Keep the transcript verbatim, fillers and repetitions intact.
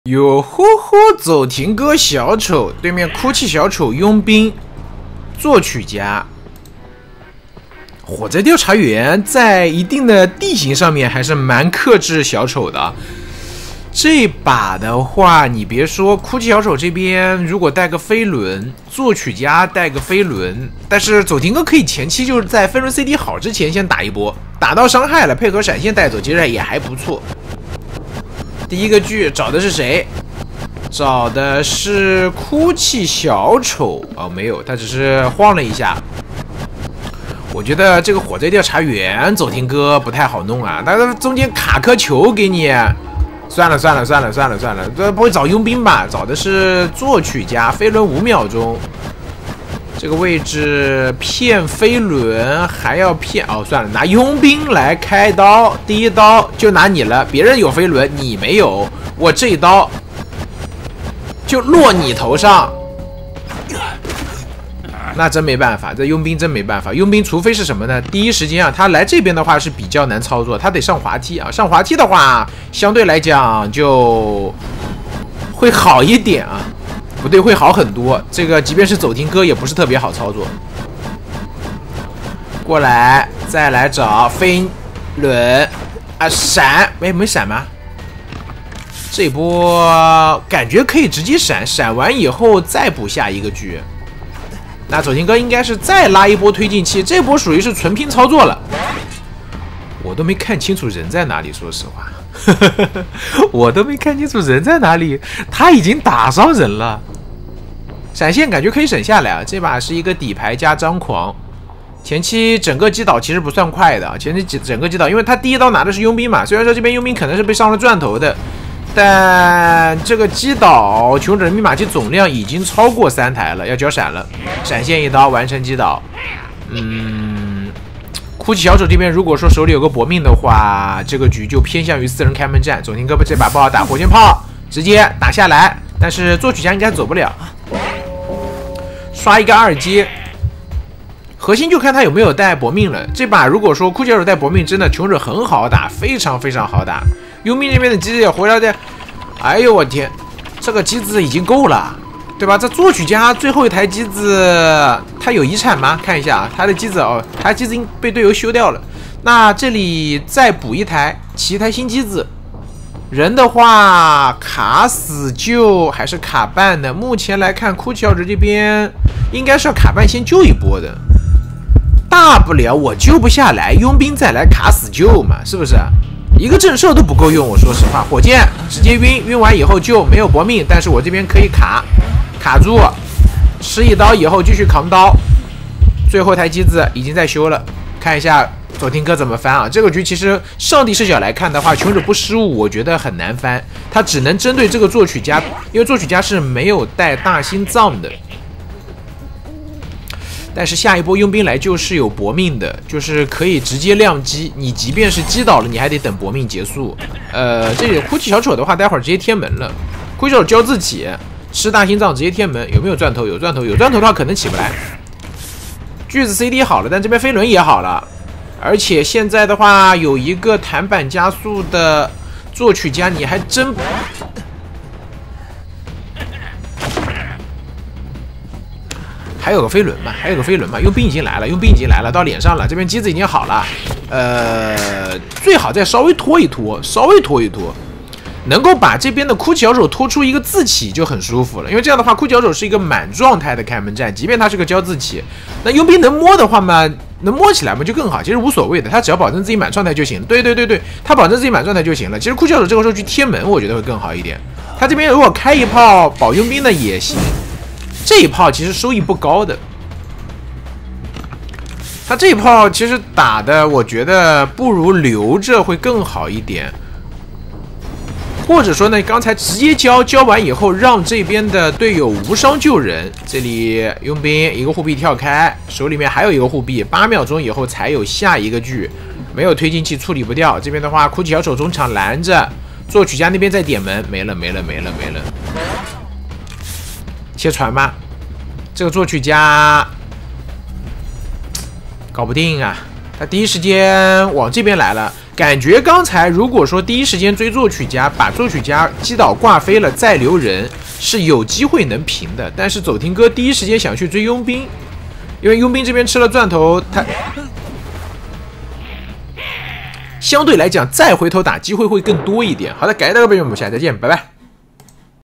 哟呼呼，走停哥小丑，对面哭泣小丑佣兵，作曲家。火灾调查员在一定的地形上面还是蛮克制小丑的。这把的话，你别说，哭泣小丑这边如果带个飞轮，作曲家带个飞轮，但是走停哥可以前期就是在飞轮 C D 好之前先打一波，打到伤害了，配合闪现带走，其实也还不错。第一个剧找的是谁？找的是哭泣小丑哦，没有，他只是晃了一下。我觉得这个火灾调查员走停哥不太好弄啊，但是中间卡颗球给你，算了算了算了算了算了，这不会找佣兵吧？找的是作曲家，飞轮五秒钟，这个位置骗飞轮还要骗哦，算了，拿佣兵来开刀，第一刀就拿你了，别人有飞轮你没有，我这一刀就落你头上。那真没办法，这佣兵真没办法。佣兵除非是什么呢？第一时间啊，他来这边的话是比较难操作，他得上滑梯啊。上滑梯的话，相对来讲就会好一点啊，不对，会好很多。这个即便是走停哥也不是特别好操作。过来，再来找飞轮啊，闪，哎，没闪吗？这波感觉可以直接闪，闪完以后再补下一个局。那走停哥应该是再拉一波推进器，这波属于是纯拼操作了。我都没看清楚人在哪里，说实话，我都没看清楚人在哪里，他已经打伤人了。闪现感觉可以省下来啊，这把是一个底牌加张狂。前期整个击倒其实不算快的，前期整个击倒，因为他第一刀拿的是佣兵嘛，虽然说这边佣兵可能是被上了钻头的。但这个击倒穷者密码机总量已经超过三台了，要交闪了，闪现一刀完成击倒。嗯，哭泣小丑这边如果说手里有个搏命的话，这个局就偏向于四人开门战。走停哥这把不好打，火箭炮直接打下来，但是作曲家应该走不了，刷一个二阶。核心就看他有没有带搏命了。这把如果说哭泣小丑带搏命，真的穷者很好打，非常非常好打。佣兵这边的机子也回来的，哎呦我天，这个机子已经够了，对吧？这作曲家最后一台机子，他有遗产吗？看一下啊，他的机子哦，他机子被队友修掉了。那这里再补一台，起一台新机子。人的话，卡死救还是卡半呢？目前来看，哭泣小丑这边应该是要卡半先救一波的，大不了我救不下来，佣兵再来卡死救嘛，是不是？一个震慑都不够用，我说实话，火箭直接晕，晕完以后就没有搏命，但是我这边可以卡卡住，吃一刀以后继续扛刀。最后台机子已经在修了，看一下走停哥怎么翻啊？这个局其实上帝视角来看的话，穷者不失误，我觉得很难翻，他只能针对这个作曲家，因为作曲家是没有带大心脏的。但是下一波佣兵来救是有搏命的，就是可以直接亮击，你即便是击倒了，你还得等搏命结束。呃，这里哭泣小丑的话，待会儿直接贴门了。哭泣小丑交自己吃大心脏，直接贴门，有没有钻头？有钻头，有钻头的话可能起不来。锯子 C D 好了，但这边飞轮也好了，而且现在的话有一个弹板加速的作曲家，你还真。还有个飞轮嘛，还有个飞轮嘛，佣兵已经来了，佣兵已经来了，到脸上了，这边机子已经好了，呃，最好再稍微拖一拖，稍微拖一拖，能够把这边的哭泣小丑拖出一个自起就很舒服了，因为这样的话，哭泣小丑是一个满状态的开门战，即便他是个交自起，那佣兵能摸的话嘛，能摸起来嘛就更好，其实无所谓的，他只要保证自己满状态就行，对对对对，他保证自己满状态就行了。其实哭泣小丑这个时候去贴门，我觉得会更好一点，他这边如果开一炮保佣兵的也行。这一炮其实收益不高的，他这一炮其实打的，我觉得不如留着会更好一点，或者说呢，刚才直接交交完以后，让这边的队友无伤救人。这里佣兵一个护臂跳开，手里面还有一个护臂，八秒钟以后才有下一个局，没有推进器处理不掉。这边的话，哭泣小丑中场拦着，作曲家那边在点门，没了没了没了没了。切船吗？这个作曲家搞不定啊！他第一时间往这边来了， 感觉刚才如果说第一时间追作曲家，把作曲家击倒挂飞了再留人，是有机会能平的。但是走听哥第一时间想去追佣兵，因为佣兵这边吃了钻头，他相对来讲再回头打机会会更多一点。好的，感谢大家观众，我们下期再见，拜拜。